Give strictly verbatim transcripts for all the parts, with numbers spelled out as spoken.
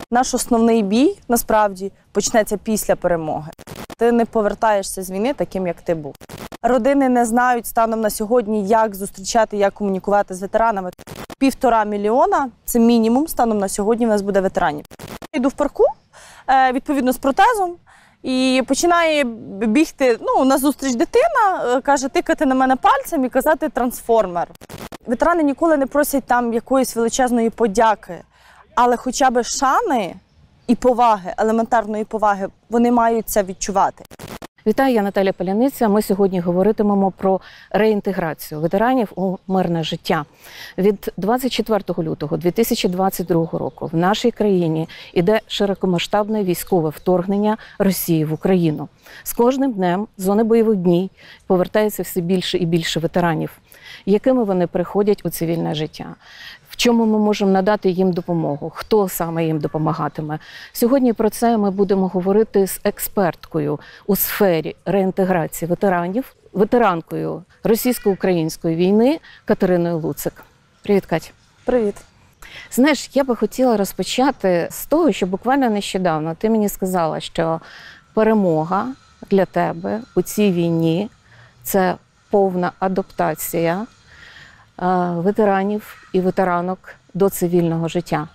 Наш основний бій, насправді, почнеться після перемоги. Ти не повертаєшся з війни таким, як ти був. Родини не знають станом на сьогодні, як зустрічати, як комунікувати з ветеранами. Півтора мільйона – це мінімум станом на сьогодні в нас буде ветеранів. Йду в парку, відповідно, з протезом, і починає бігти, ну, назустріч дитина, каже, тикати на мене пальцем і казати «трансформер». Ветерани ніколи не просять там якоїсь величезної подяки, але хоча б шани і поваги, елементарної поваги, вони мають це відчувати. Вітаю, я Наталя Паляниця. Ми сьогодні говоритимемо про реінтеграцію ветеранів у мирне життя. Від двадцять четвертого лютого дві тисячі двадцять другого року в нашій країні іде широкомасштабне військове вторгнення Росії в Україну. З кожним днем з зони бойових дій повертається все більше і більше ветеранів. Якими вони приходять у цивільне життя? В чому ми можемо надати їм допомогу? Хто саме їм допомагатиме? Сьогодні про це ми будемо говорити з експерткою у сфері реінтеграції ветеранів, ветеранкою російсько-української війни Катериною Луцик. Привіт, Катя. Привіт. Знаєш, я би хотіла розпочати з того, що буквально нещодавно ти мені сказала, що перемога для тебе у цій війні – це повна адаптація ветеранів і ветеранок до цивільного життя.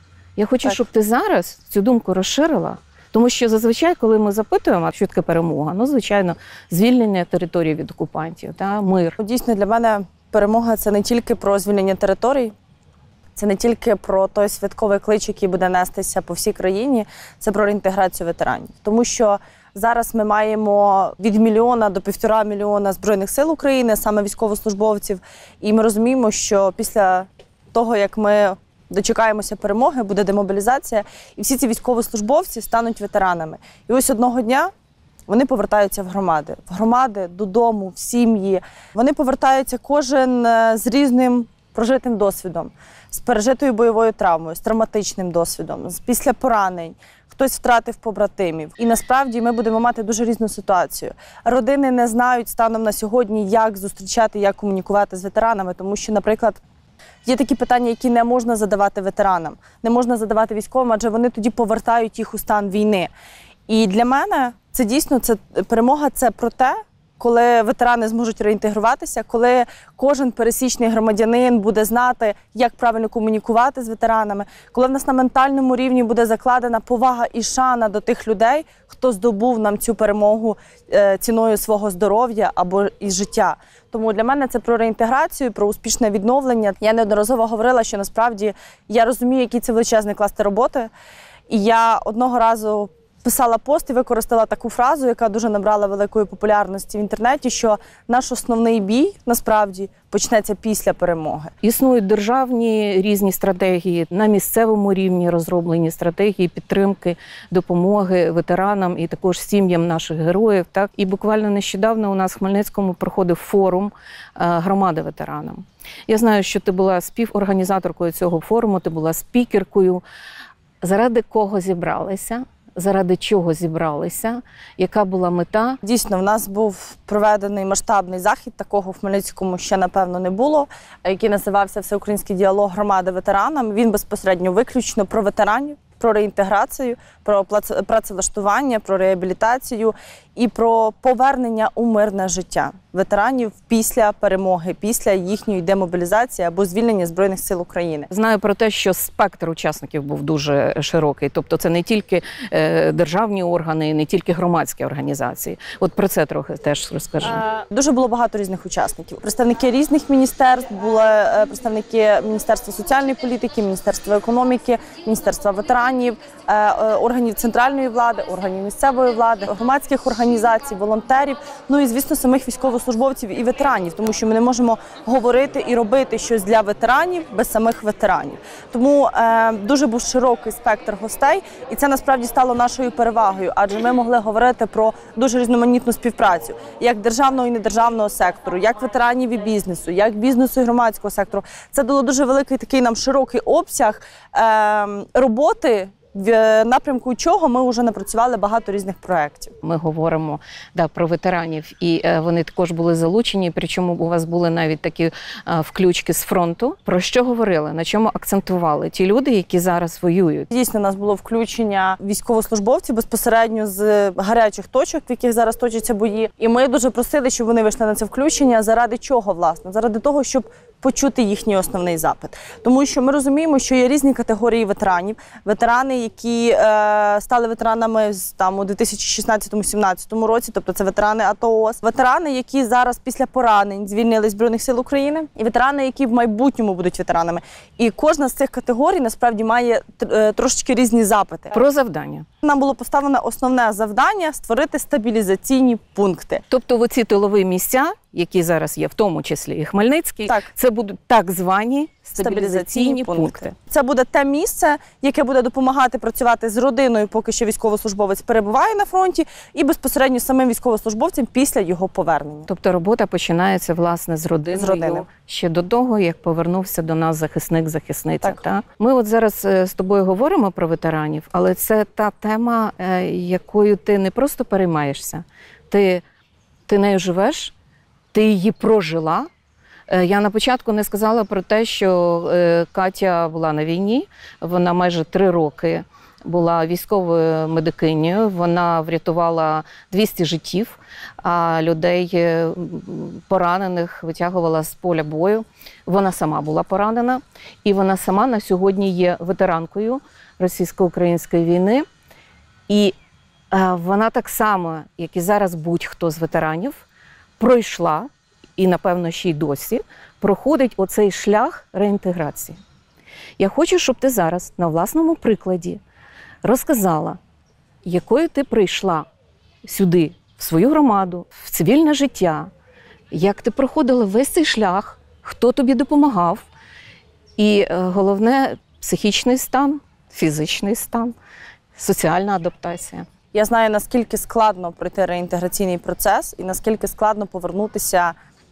Я хочу, так. щоб ти зараз цю думку розширила, тому що зазвичай, коли ми запитуємо, що таке перемога, ну, звичайно, звільнення території від окупантів, та, мир. Дійсно, для мене перемога – це не тільки про звільнення територій, це не тільки про той святковий клич, який буде нестися по всій країні, це про реінтеграцію ветеранів. Тому що зараз ми маємо від мільйона до півтора мільйона Збройних сил України, саме військовослужбовців, і ми розуміємо, що після того, як ми дочекаємося перемоги, буде демобілізація, і всі ці військовослужбовці стануть ветеранами. І ось одного дня вони повертаються в громади, в громади, додому, в сім'ї. Вони повертаються кожен з різним прожитим досвідом, з пережитою бойовою травмою, з травматичним досвідом, з після поранень. Хтось втратив побратимів. І насправді ми будемо мати дуже різну ситуацію. Родини не знають станом на сьогодні, як зустрічати, як комунікувати з ветеранами, тому що, наприклад, є такі питання, які не можна задавати ветеранам, не можна задавати військовим, адже вони тоді повертають їх у стан війни. І для мене це дійсно, це перемога – це про те, коли ветерани зможуть реінтегруватися, коли кожен пересічний громадянин буде знати, як правильно комунікувати з ветеранами, коли в нас на ментальному рівні буде закладена повага і шана до тих людей, хто здобув нам цю перемогу ціною свого здоров'я або і життя. Тому для мене це про реінтеграцію, про успішне відновлення. Я неодноразово говорила, що насправді я розумію, який це величезний кластер роботи. І я одного разу писала пост і використала таку фразу, яка дуже набрала великої популярності в інтернеті, що наш основний бій, насправді, почнеться після перемоги. Існують державні різні стратегії, на місцевому рівні розроблені стратегії підтримки, допомоги ветеранам і також сім'ям наших героїв. Так? І буквально нещодавно у нас в Хмельницькому проходив форум «Громада ветеранам». Я знаю, що ти була співорганізаторкою цього форуму, ти була спікеркою. Заради кого зібралися? Заради чого зібралися, яка була мета? Дійсно, в нас був проведений масштабний захід, такого в Хмельницькому ще, напевно, не було, який називався «Всеукраїнський діалог громади ветеранам». Він безпосередньо виключно про ветеранів, про реінтеграцію, про працевлаштування, про реабілітацію і про повернення у мирне життя ветеранів після перемоги, після їхньої демобілізації або звільнення Збройних сил України. Знаю про те, що спектр учасників був дуже широкий, тобто це не тільки державні органи, не тільки громадські організації. От про це трохи теж розкажи. Дуже було багато різних учасників. Представники різних міністерств, були представники Міністерства соціальної політики, Міністерства економіки, Міністерства ветеранів, органів центральної влади, органів місцевої влади, громадських організацій, волонтерів, ну і, звісно, самих військовослужбовців і ветеранів, тому що ми не можемо говорити і робити щось для ветеранів без самих ветеранів. Тому е, дуже був широкий спектр гостей, і це насправді стало нашою перевагою, адже ми могли говорити про дуже різноманітну співпрацю, як державного і недержавного сектору, як ветеранів і бізнесу, як бізнесу і громадського сектору. Це дало дуже великий такий нам широкий обсяг е, роботи в напрямку чого ми вже напрацювали багато різних проєктів. Ми говоримо да, про ветеранів, і е, вони також були залучені, причому у вас були навіть такі е, включки з фронту. Про що говорили, на чому акцентували ті люди, які зараз воюють? Дійсно, у нас було включення військовослужбовців безпосередньо з гарячих точок, в яких зараз точаться бої. І ми дуже просили, щоб вони вийшли на це включення. Заради чого, власне? Заради того, щоб почути їхній основний запит. Тому що ми розуміємо, що є різні категорії ветеранів. Ветерани, які е, стали ветеранами там, у дві тисячі шістнадцятому-сімнадцятому році, тобто це ветерани АТО-ООС. Ветерани, які зараз після поранень звільнили Збройних сил України. І ветерани, які в майбутньому будуть ветеранами. І кожна з цих категорій, насправді, має е, трошечки різні запити. Про завдання. Нам було поставлено основне завдання – створити стабілізаційні пункти. Тобто оці тилові місця, які зараз є, в тому числі і Хмельницький, Так. це будуть так звані стабілізаційні, стабілізаційні пункти. пункти. Це буде те місце, яке буде допомагати працювати з родиною, поки що військовослужбовець перебуває на фронті, і безпосередньо самим військовослужбовцям після його повернення. Тобто робота починається, власне, з родиною, З родини. ще до того, як повернувся до нас захисник-захисниця. Так. Так? Ми от зараз е, з тобою говоримо про ветеранів, але це та тема, е, якою ти не просто переймаєшся, ти, ти нею живеш, ти її прожила. Е, Я на початку не сказала про те, що е, Катя була на війні, вона майже три роки була військовою медикинею, вона врятувала двісті життів, а людей е, поранених витягувала з поля бою. Вона сама була поранена, і вона сама на сьогодні є ветеранкою російсько-української війни. І е, вона так само, як і зараз будь-хто з ветеранів, пройшла, і, напевно, ще й досі, проходить оцей шлях реінтеграції. Я хочу, щоб ти зараз на власному прикладі розказала, якою ти прийшла сюди, в свою громаду, в цивільне життя, як ти проходила весь цей шлях, хто тобі допомагав, і головне – психічний стан, фізичний стан, соціальна адаптація. Я знаю, наскільки складно пройти реінтеграційний процес і наскільки складно повернутися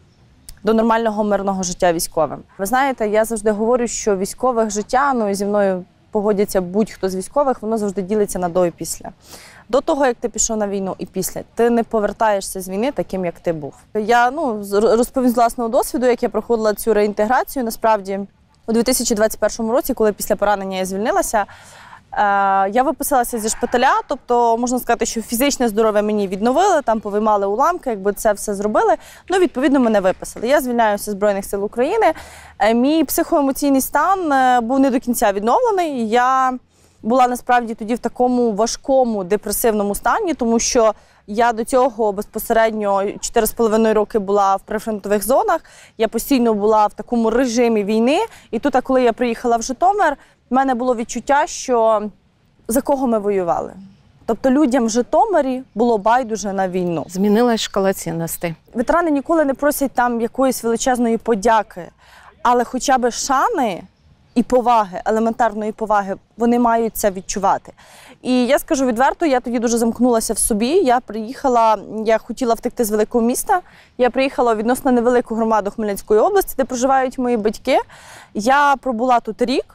до нормального мирного життя військовим. Ви знаєте, я завжди говорю, що військових життя, ну і зі мною погодяться будь-хто з військових, воно завжди ділиться на до і після. До того, як ти пішов на війну, і після. Ти не повертаєшся з війни таким, як ти був. Я ну, розповім з власного досвіду, як я проходила цю реінтеграцію. Насправді, у дві тисячі двадцять першому році, коли після поранення я звільнилася, я виписалася зі шпиталя, тобто можна сказати, що фізичне здоров'я мені відновили, там повиймали уламки, якби це все зробили. Ну, відповідно, мене виписали. Я звільняюся з Збройних сил України. Мій психоемоційний стан був не до кінця відновлений. Я була насправді тоді в такому важкому депресивному стані, тому що я до цього безпосередньо чотири з половиною роки була в прифронтових зонах, я постійно була в такому режимі війни. І тут, коли я приїхала в Житомир, в мене було відчуття, що за кого ми воювали. Тобто людям в Житомирі було байдуже на війну. Змінилась шкала цінностей. Ветерани ніколи не просять там якоїсь величезної подяки, але хоча б шани і поваги, елементарної поваги, вони мають це відчувати. І я скажу відверто, я тоді дуже замкнулася в собі. Я приїхала, я хотіла втекти з великого міста. Я приїхала у відносно невелику громаду Хмельницької області, де проживають мої батьки. Я пробула тут рік.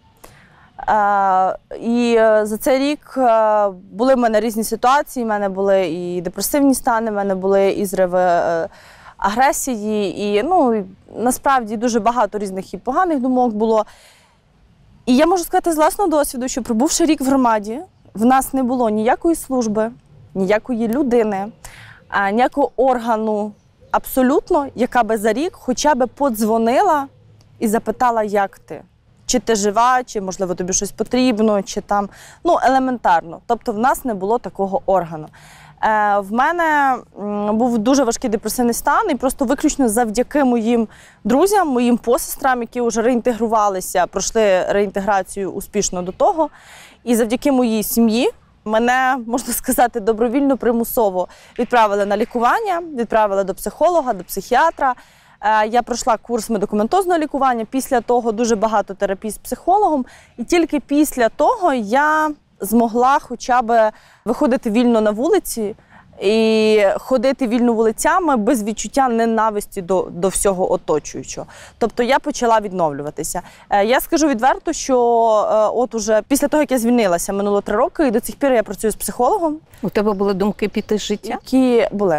І за цей рік були в мене різні ситуації. У мене були і депресивні стани, в мене були і зриви агресії, і ну, насправді дуже багато різних і поганих думок було. І я можу сказати з власного досвіду, що пробувши рік в громаді, в нас не було ніякої служби, ніякої людини, ніякого органу абсолютно, яка би за рік хоча б подзвонила і запитала, як ти. Чи ти жива, чи, можливо, тобі щось потрібно, чи там, ну, елементарно. Тобто в нас не було такого органу. Е, в мене м, був дуже важкий депресивний стан, і просто виключно завдяки моїм друзям, моїм посестрам, які вже реінтегрувалися, пройшли реінтеграцію успішно до того, і завдяки моїй сім'ї мене, можна сказати, добровільно, примусово відправили на лікування, відправили до психолога, до психіатра. Я пройшла курс медикаментозного лікування, після того дуже багато терапій з психологом. І тільки після того я змогла хоча б виходити вільно на вулиці і ходити вільно вулицями без відчуття ненависті до, до всього оточуючого. Тобто я почала відновлюватися. Е, я скажу відверто, що е, от уже після того, як я звільнилася, минуло три роки, і до цих пір я працюю з психологом. У тебе були думки піти з життя? Які були.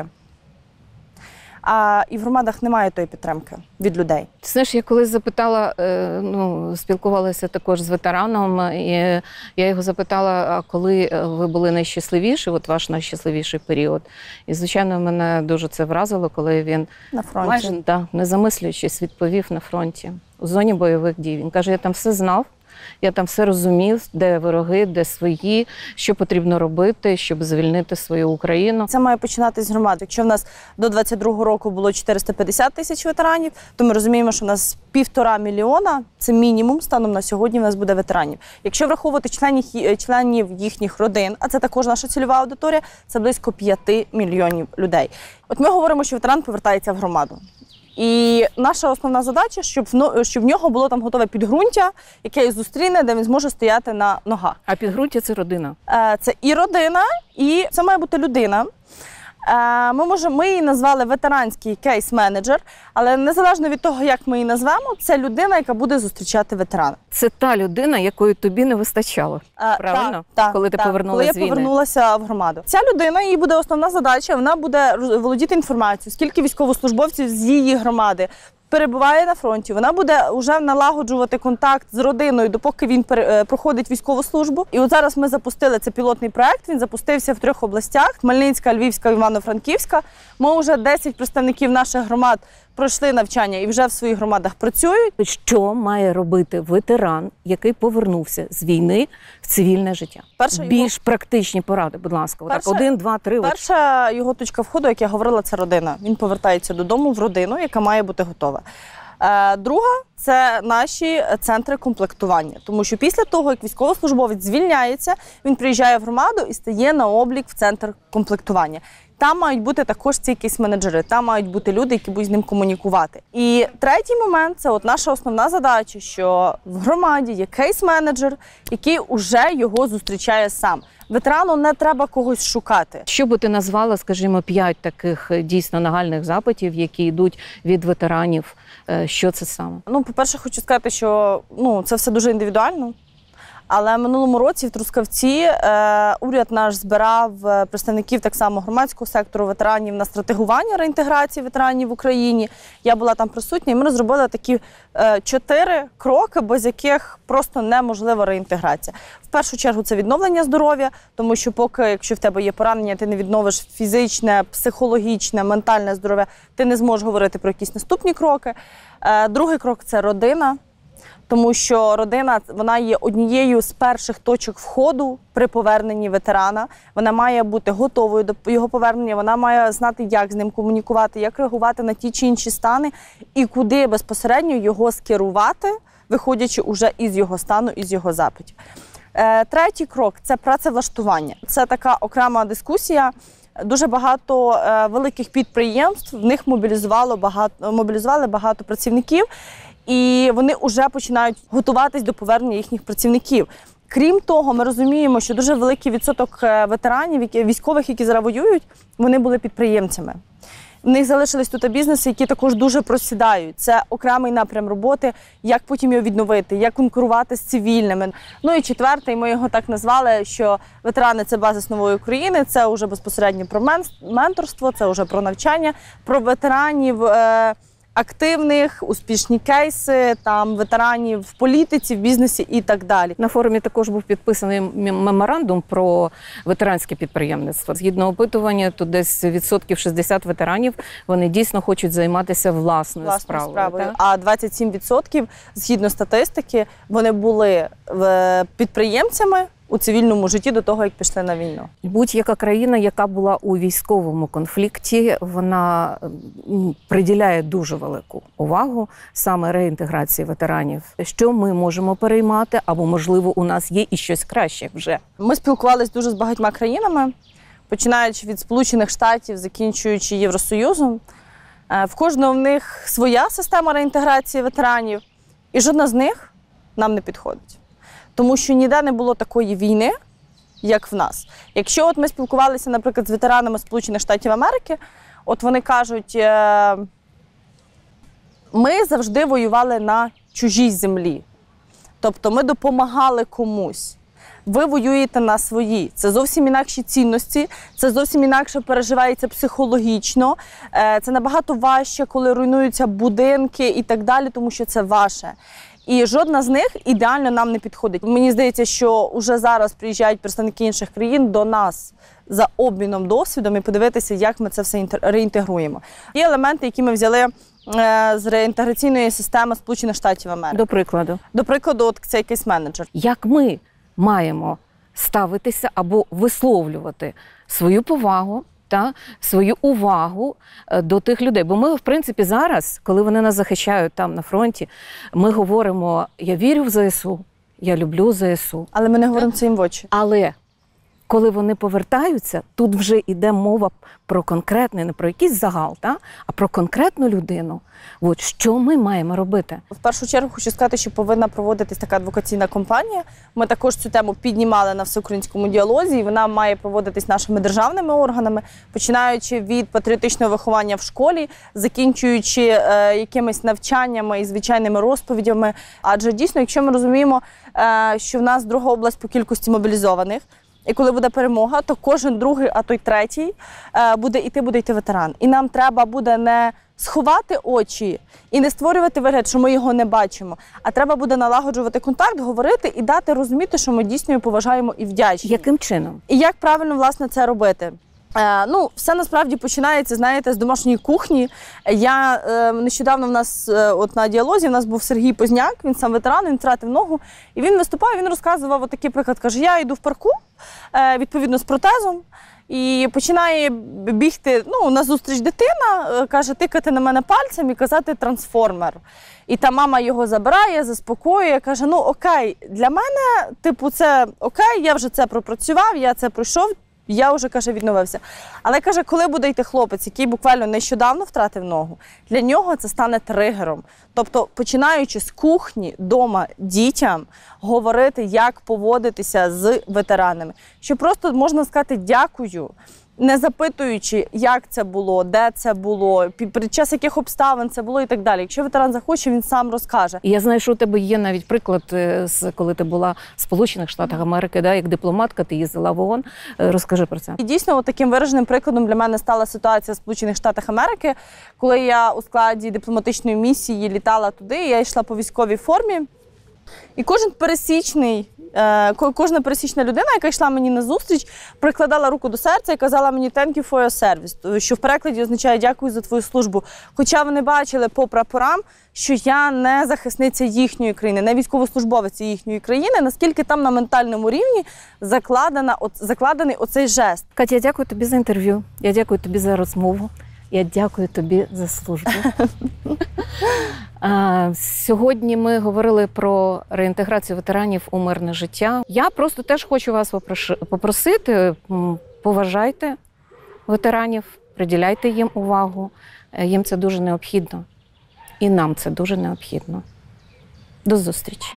А і в громадах немає тої підтримки від людей. Ти знаєш, я колись запитала, е, ну, спілкувалася також з ветераном, і я його запитала, а коли ви були найщасливіші, от ваш найщасливіший період. І, звичайно, мене дуже це вразило, коли він На фронті. майже, да, не замислюючись, відповів на фронті, у зоні бойових дій. Він каже, я там все знав, я там все розумів, де вороги, де свої, що потрібно робити, щоб звільнити свою Україну. Це має починатися з громад. Якщо в нас до двадцять другого року було чотириста п'ятдесят тисяч ветеранів, то ми розуміємо, що в нас півтора мільйона, це мінімум, станом на сьогодні в нас буде ветеранів. Якщо враховувати членів, членів їхніх родин, а це також наша цільова аудиторія, це близько п'яти мільйонів людей. От ми говоримо, що ветеран повертається в громаду. І наша основна задача, щоб в, щоб в нього було там готове підґрунтя, яке його зустріне, де він зможе стояти на ногах. А підґрунтя – це родина. Це і родина, і це має бути людина. Ми, можемо, ми її назвали ветеранський кейс-менеджер, але незалежно від того, як ми її назвемо, це людина, яка буде зустрічати ветерана. Це та людина, якої тобі не вистачало, А, правильно? Так, так, коли ти так, повернулася з коли я війни. повернулася в громаду. Ця людина, її буде основна задача, вона буде володіти інформацією, скільки військовослужбовців з її громади перебуває на фронті. Вона буде вже налагоджувати контакт з родиною, допоки він проходить військову службу. І от зараз ми запустили цей пілотний проект, він запустився в трьох областях – Хмельницька, Львівська, Івано-Франківська. Ми вже десять представників наших громад пройшли навчання і вже в своїх громадах працюють. Що має робити ветеран, який повернувся з війни в цивільне життя? Перша його- Більш практичні поради, будь ласка. Отак, Перша- один, два, три. от. Перша його точка входу, як я говорила, це родина. Він повертається додому в родину, яка має бути готова. Е, Друга – це наші центри комплектування. Тому що після того, як військовослужбовець звільняється, він приїжджає в громаду і стає на облік в центр комплектування. Там мають бути також ці кейс-менеджери, там мають бути люди, які будуть з ним комунікувати. І третій момент – це от наша основна задача, що в громаді є кейс-менеджер, який уже його зустрічає сам. Ветерану не треба когось шукати. Що би ти назвала, скажімо, п'ять таких е, дійсно нагальних запитів, які йдуть від ветеранів? Е, Що це саме? Ну, по-перше, хочу сказати, що ну, це все дуже індивідуально. Але минулому році в Трускавці е, уряд наш збирав е, представників так само громадського сектору ветеранів на стратегування реінтеграції ветеранів в Україні. Я була там присутня, і ми розробили такі е, чотири кроки, без яких просто неможлива реінтеграція. В першу чергу це відновлення здоров'я, тому що поки, якщо в тебе є поранення, ти не відновиш фізичне, психологічне, ментальне здоров'я, ти не зможеш говорити про якісь наступні кроки. Е, другий крок – це родина. Тому що родина, вона є однією з перших точок входу при поверненні ветерана. Вона має бути готовою до його повернення, вона має знати, як з ним комунікувати, як реагувати на ті чи інші стани і куди безпосередньо його скерувати, виходячи уже із його стану, із його запитів. Третій крок – це працевлаштування. Це така окрема дискусія. Дуже багато е, великих підприємств, в них мобілізувало багато, мобілізували багато працівників, і вони вже починають готуватись до повернення їхніх працівників. Крім того, ми розуміємо, що дуже великий відсоток ветеранів, які, військових, які зараз воюють, вони були підприємцями. В них залишились тут бізнеси, які також дуже просідають. Це окремий напрям роботи, як потім його відновити, як конкурувати з цивільними. Ну і четвертий, ми його так назвали, що ветерани – це базис нової України, це вже безпосередньо про менторство, це вже про навчання, про ветеранів е- активних, успішні кейси, там ветеранів в політиці, в бізнесі і так далі. На форумі також був підписаний меморандум про ветеранське підприємництво. Згідно опитування, то десь відсотків шістдесят ветеранів, вони дійсно хочуть займатися власною, власною справою. справою. Так? А двадцять сім відсотків, згідно статистики, вони були підприємцями у цивільному житті до того, як пішли на війну. Будь-яка країна, яка була у військовому конфлікті, вона приділяє дуже велику увагу саме реінтеграції ветеранів. Що ми можемо переймати, або, можливо, у нас є і щось краще вже? Ми спілкувалися дуже з багатьма країнами, починаючи від Сполучених Штатів, закінчуючи Євросоюзом. В кожного в них своя система реінтеграції ветеранів, і жодна з них нам не підходить. Тому що ніде не було такої війни, як в нас. Якщо от ми спілкувалися, наприклад, з ветеранами Сполучених Штатів Америки, от вони кажуть, е, ми завжди воювали на чужій землі. Тобто ми допомагали комусь. Ви воюєте на своїй. Це зовсім інакші цінності, це зовсім інакше переживається психологічно. Е, Це набагато важче, коли руйнуються будинки і так далі, тому що це ваше. І жодна з них ідеально нам не підходить. Мені здається, що вже зараз приїжджають представники інших країн до нас за обміном досвідом і подивитися, як ми це все інтер- реінтегруємо. Є елементи, які ми взяли е, з реінтеграційної системи Сполучених Штатів Америки. До прикладу. До прикладу, от це якийсь менеджер. Як ми маємо ставитися або висловлювати свою повагу та свою увагу е, до тих людей? Бо ми, в принципі, зараз, коли вони нас захищають там на фронті, ми говоримо: я вірю в ЗСУ, я люблю ЗСУ. Але ми не говоримо це їм в очі. Але коли вони повертаються, тут вже йде мова про конкретне, не про якийсь загал, та? А про конкретну людину. От що ми маємо робити? В першу чергу хочу сказати, що повинна проводитись така адвокаційна кампанія. Ми також цю тему піднімали на всеукраїнському діалозі, і вона має проводитись нашими державними органами, починаючи від патріотичного виховання в школі, закінчуючи е, якимись навчаннями і звичайними розповідями. Адже дійсно, якщо ми розуміємо, е, що в нас друга область по кількості мобілізованих, і коли буде перемога, то кожен другий, а то й третій, буде йти, буде йти ветеран. І нам треба буде не сховати очі і не створювати вигляд, що ми його не бачимо, а треба буде налагоджувати контакт, говорити і дати розуміти, що ми дійсно його поважаємо і вдячні. Яким чином? І як правильно, власне, це робити? Е, ну, все насправді починається, знаєте, з домашньої кухні. Я е, нещодавно в нас е, от на діалозі в нас був Сергій Позняк, він сам ветеран, він втратив ногу, і він виступав, він розказував отакий приклад, каже: я йду в парку, е, відповідно з протезом, і починає бігти, ну, назустріч дитина, е, каже, тикати на мене пальцем і казати «трансформер». І та мама його забирає, заспокоює, каже: ну окей, для мене, типу, це окей, я вже це пропрацював, я це пройшов, я вже, каже, відновився. Але, каже, коли буде йти хлопець, який буквально нещодавно втратив ногу, для нього це стане тригером. Тобто, починаючи з кухні, дома, дітям говорити, як поводитися з ветеранами. Що просто можна сказати «дякую», не запитуючи, як це було, де це було, під час яких обставин це було і так далі. Якщо ветеран захоче, він сам розкаже. І я знаю, що у тебе є навіть приклад, з коли ти була в Сполучених Штатах Америки, да, як дипломатка, ти їздила в ООН. Розкажи про це. І дійсно, от таким вираженим прикладом для мене стала ситуація в Сполучених Штатах Америки, коли я у складі дипломатичної місії літала туди, я йшла по військовій формі. І кожен пересічний, кожна пересічна людина, яка йшла мені на зустріч, прикладала руку до серця і казала мені «thank you for your service», що в перекладі означає «дякую за твою службу». Хоча вони бачили по прапорам, що я не захисниця їхньої країни, не військовослужбовець їхньої країни, наскільки там на ментальному рівні закладена, закладений оцей жест. Катя, я дякую тобі за інтерв'ю, я дякую тобі за розмову. Я дякую тобі за службу. а, сьогодні ми говорили про реінтеграцію ветеранів у мирне життя. Я просто теж хочу вас попросити, поважайте ветеранів, приділяйте їм увагу. Їм це дуже необхідно. І нам це дуже необхідно. До зустрічі.